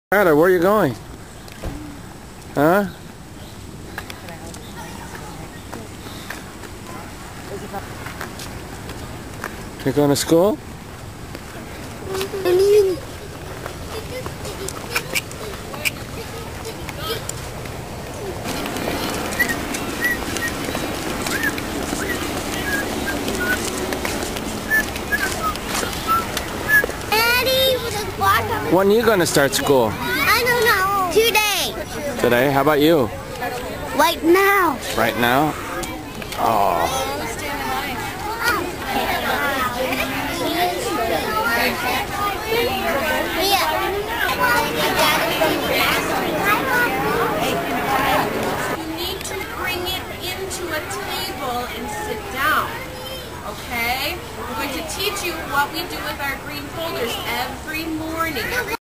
Where are you going? Huh? You're going to school? When are you going to start school? I don't know. Today. Today? How about you? Right now. Right now? Oh. You need to bring it into a table and sit down. Okay? We're going to teach you what we do with our green folders every morning.